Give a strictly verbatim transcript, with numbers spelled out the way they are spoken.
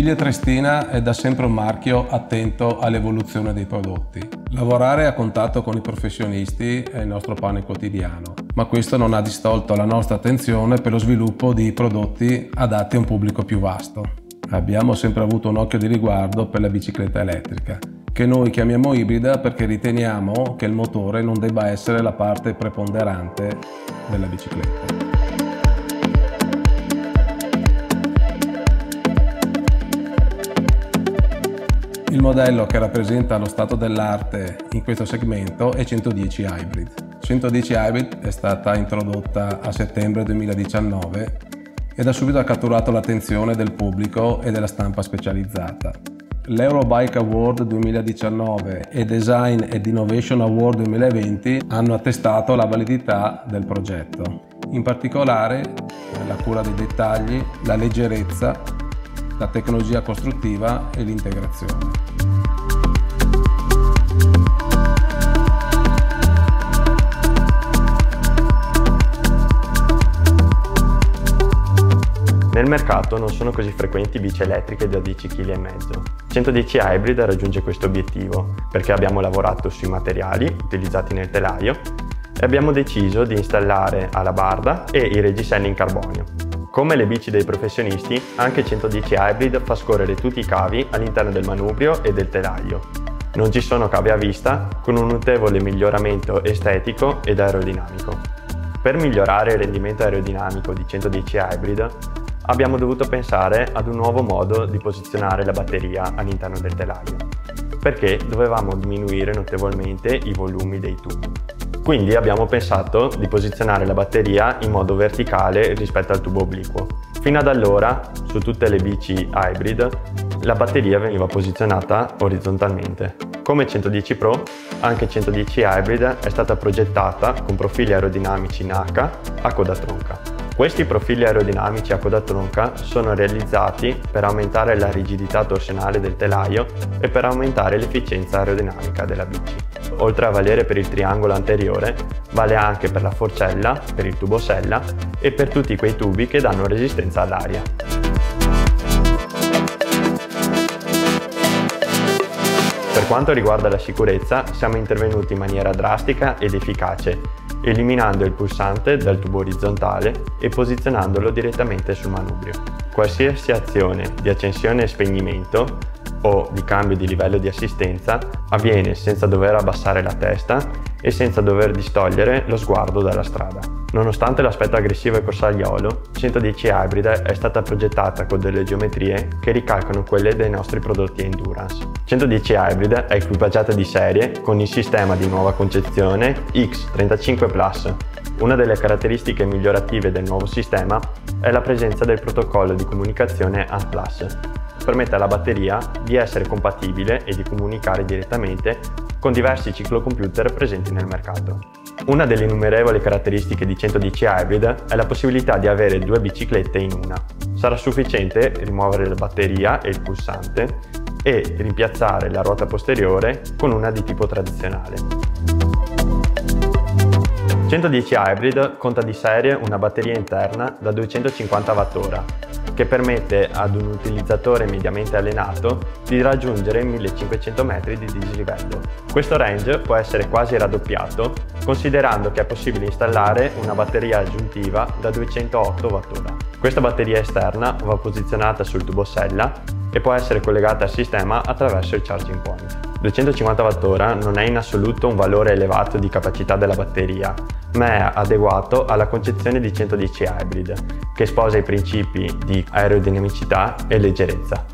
Viglia Triestina è da sempre un marchio attento all'evoluzione dei prodotti. Lavorare a contatto con i professionisti è il nostro pane quotidiano, ma questo non ha distolto la nostra attenzione per lo sviluppo di prodotti adatti a un pubblico più vasto. Abbiamo sempre avuto un occhio di riguardo per la bicicletta elettrica, che noi chiamiamo ibrida perché riteniamo che il motore non debba essere la parte preponderante della bicicletta. Il modello che rappresenta lo stato dell'arte in questo segmento è centodieci Hybrid. centodieci Hybrid è stata introdotta a settembre duemiladiciannove ed ha subito catturato l'attenzione del pubblico e della stampa specializzata. L'Eurobike Award duemiladiciannove e Design ed Innovation Award duemilaventi hanno attestato la validità del progetto. In particolare la cura dei dettagli, la leggerezza, la tecnologia costruttiva e l'integrazione. Nel mercato non sono così frequenti bici elettriche da dieci virgola cinque chili. centodieci Hybrid raggiunge questo obiettivo perché abbiamo lavorato sui materiali utilizzati nel telaio e abbiamo deciso di installare alabarda e i reggiseni in carbonio. Come le bici dei professionisti, anche centodieci Hybrid fa scorrere tutti i cavi all'interno del manubrio e del telaio. Non ci sono cavi a vista, con un notevole miglioramento estetico ed aerodinamico. Per migliorare il rendimento aerodinamico di centodieci Hybrid, abbiamo dovuto pensare ad un nuovo modo di posizionare la batteria all'interno del telaio, perché dovevamo diminuire notevolmente i volumi dei tubi. Quindi abbiamo pensato di posizionare la batteria in modo verticale rispetto al tubo obliquo. Fino ad allora, su tutte le bici hybrid, la batteria veniva posizionata orizzontalmente. Come centodieci Pro, anche centodieci Hybrid è stata progettata con profili aerodinamici in H a coda tronca. Questi profili aerodinamici a coda tronca sono realizzati per aumentare la rigidità torsionale del telaio e per aumentare l'efficienza aerodinamica della bici. Oltre a valere per il triangolo anteriore, vale anche per la forcella, per il tubo sella e per tutti quei tubi che danno resistenza all'aria. Per quanto riguarda la sicurezza, siamo intervenuti in maniera drastica ed efficace, eliminando il pulsante dal tubo orizzontale e posizionandolo direttamente sul manubrio. Qualsiasi azione di accensione e spegnimento o di cambio di livello di assistenza avviene senza dover abbassare la testa e senza dover distogliere lo sguardo dalla strada. Nonostante l'aspetto aggressivo e corsagliolo, centodieci Hybrid è stata progettata con delle geometrie che ricalcano quelle dei nostri prodotti endurance. centodieci Hybrid è equipaggiata di serie con il sistema di nuova concezione X trentacinque plus. Una delle caratteristiche migliorative del nuovo sistema è la presenza del protocollo di comunicazione A N plus. Permette alla batteria di essere compatibile e di comunicare direttamente con diversi ciclocomputer presenti nel mercato. Una delle innumerevoli caratteristiche di centodieci Hybrid è la possibilità di avere due biciclette in una. Sarà sufficiente rimuovere la batteria e il pulsante e rimpiazzare la ruota posteriore con una di tipo tradizionale. centodieci Hybrid conta di serie una batteria interna da duecentocinquanta watt ora che permette ad un utilizzatore mediamente allenato di raggiungere millecinquecento metri di dislivello. Questo range può essere quasi raddoppiato considerando che è possibile installare una batteria aggiuntiva da duecentootto watt ora. Questa batteria esterna va posizionata sul tubo sella e può essere collegata al sistema attraverso il charging point. duecentocinquanta watt ora non è in assoluto un valore elevato di capacità della batteria, ma è adeguato alla concezione di centodieci Hybrid, che sposa i principi di aerodinamicità e leggerezza.